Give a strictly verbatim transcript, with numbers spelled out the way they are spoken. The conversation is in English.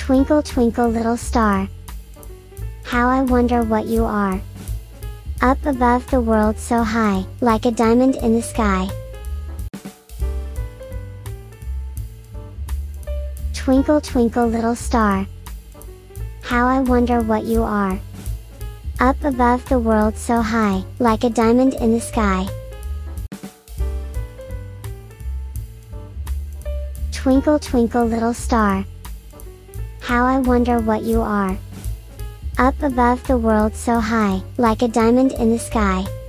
Twinkle twinkle little star, how I wonder what you are. Up above the world so high, like a diamond in the sky. Twinkle twinkle little star, how I wonder what you are. Up above the world so high, like a diamond in the sky. Twinkle twinkle little star, how I wonder what you are. Up above the world so high, like a diamond in the sky.